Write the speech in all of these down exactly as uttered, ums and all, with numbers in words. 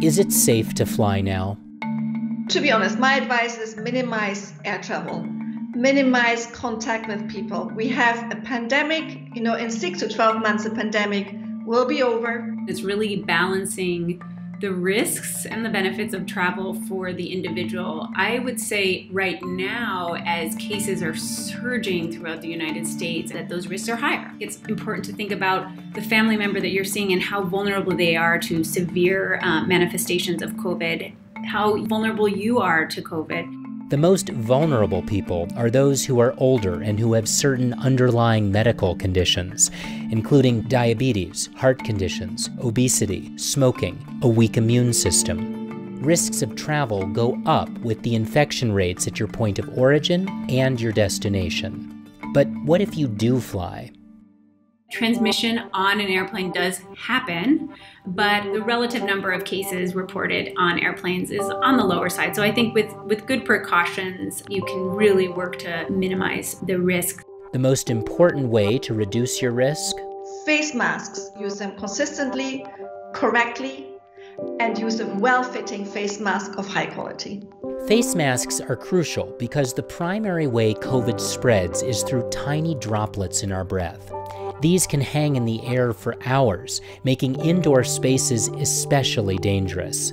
Is it safe to fly now? To be honest, my advice is minimize air travel, minimize contact with people. We have a pandemic, you know, in six to twelve months, the pandemic will be over. It's really balancing the risks and the benefits of travel for the individual. I would say right now, as cases are surging throughout the United States, that those risks are higher. It's important to think about the family member that you're seeing and how vulnerable they are to severe uh, manifestations of COVID, how vulnerable you are to COVID. The most vulnerable people are those who are older and who have certain underlying medical conditions, including diabetes, heart conditions, obesity, smoking, a weak immune system. Risks of travel go up with the infection rates at your point of origin and your destination. But what if you do fly? Transmission on an airplane does happen, but the relative number of cases reported on airplanes is on the lower side. So I think with, with good precautions, you can really work to minimize the risk. The most important way to reduce your risk? Face masks. Use them consistently, correctly, and use a well-fitting face mask of high quality. Face masks are crucial because the primary way COVID spreads is through tiny droplets in our breath. These can hang in the air for hours, making indoor spaces especially dangerous.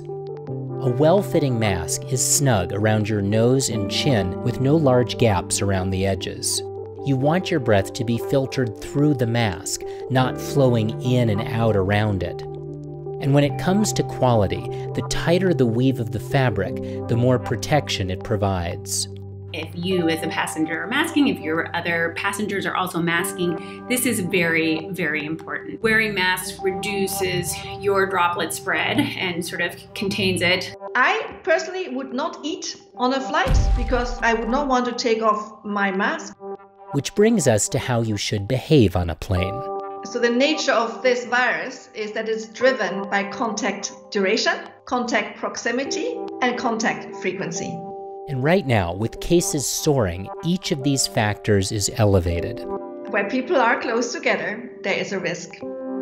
A well-fitting mask is snug around your nose and chin with no large gaps around the edges. You want your breath to be filtered through the mask, not flowing in and out around it. And when it comes to quality, the tighter the weave of the fabric, the more protection it provides. If you as a passenger are masking, if your other passengers are also masking, this is very, very important. Wearing masks reduces your droplet spread and sort of contains it. I personally would not eat on a flight because I would not want to take off my mask. Which brings us to how you should behave on a plane. So the nature of this virus is that it's driven by contact duration, contact proximity, and contact frequency. And right now, with cases soaring, each of these factors is elevated. Where people are close together, there is a risk.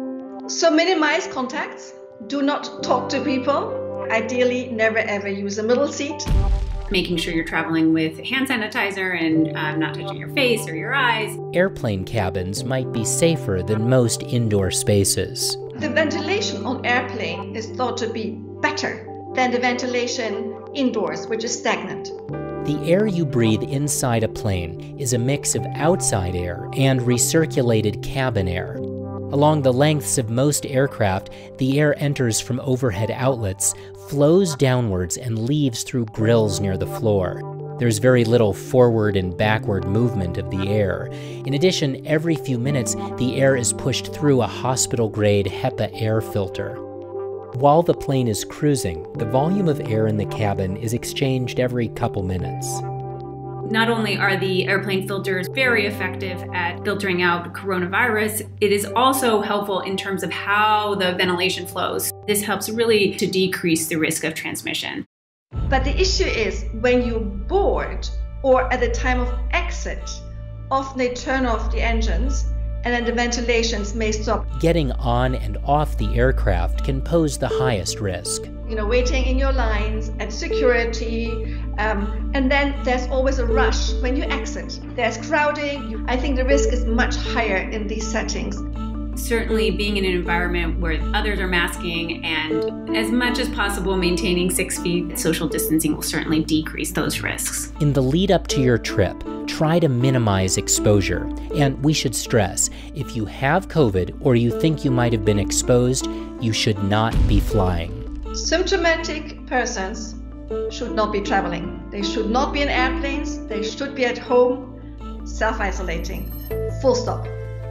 So minimize contacts. Do not talk to people. Ideally, never ever use a middle seat. Making sure you're traveling with hand sanitizer and um, not touching your face or your eyes. Airplane cabins might be safer than most indoor spaces. The ventilation on airplane is thought to be better than the ventilation indoors, which is stagnant. The air you breathe inside a plane is a mix of outside air and recirculated cabin air. Along the lengths of most aircraft, the air enters from overhead outlets, flows downwards, and leaves through grills near the floor. There's very little forward and backward movement of the air. In addition, every few minutes, the air is pushed through a hospital-grade HEPA air filter. While the plane is cruising, the volume of air in the cabin is exchanged every couple minutes. Not only are the airplane filters very effective at filtering out coronavirus, it is also helpful in terms of how the ventilation flows. This helps really to decrease the risk of transmission. But the issue is when you board or at the time of exit, often they turn off the engines and then the ventilations may stop. Getting on and off the aircraft can pose the highest risk. You know, waiting in your lines at security, um, and then there's always a rush when you exit. There's crowding. I think the risk is much higher in these settings. Certainly being in an environment where others are masking and as much as possible maintaining six feet social distancing will certainly decrease those risks. In the lead up to your trip, try to minimize exposure. And we should stress, if you have COVID or you think you might have been exposed, you should not be flying. Symptomatic persons should not be traveling. They should not be in airplanes. They should be at home, self-isolating. Full stop.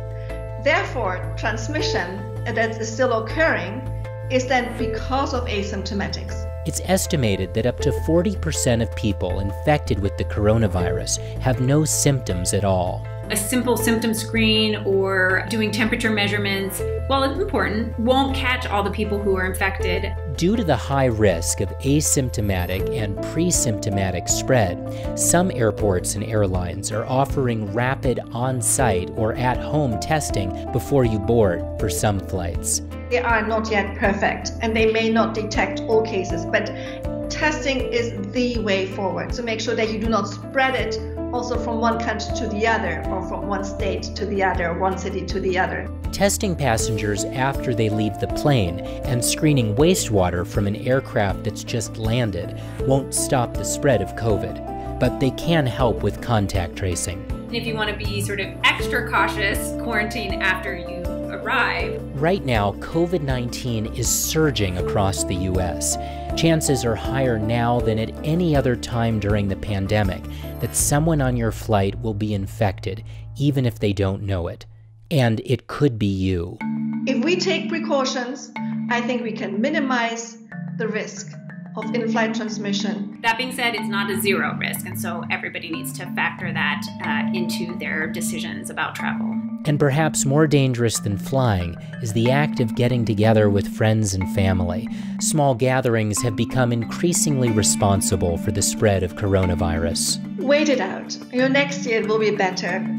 Therefore, transmission that is still occurring is then because of asymptomatics. It's estimated that up to forty percent of people infected with the coronavirus have no symptoms at all. a simple symptom screen or doing temperature measurements, while it's important, won't catch all the people who are infected. Due to the high risk of asymptomatic and pre-symptomatic spread, some airports and airlines are offering rapid on-site or at-home testing before you board for some flights. They are not yet perfect, and they may not detect all cases, but testing is the way forward. So make sure that you do not spread it also from one country to the other, or from one state to the other, or one city to the other. Testing passengers after they leave the plane and screening wastewater from an aircraft that's just landed won't stop the spread of COVID, but they can help with contact tracing. If you want to be sort of extra cautious, quarantine after you arrive. Right now, COVID nineteen is surging across the U S. Chances are higher now than at any other time during the pandemic that someone on your flight will be infected, even if they don't know it. And it could be you. If we take precautions, I think we can minimize the risk of in-flight transmission. That being said, it's not a zero risk, and so everybody needs to factor that uh, into their decisions about travel. And perhaps more dangerous than flying is the act of getting together with friends and family. Small gatherings have become increasingly responsible for the spread of coronavirus. Wait it out. Your next year will be better.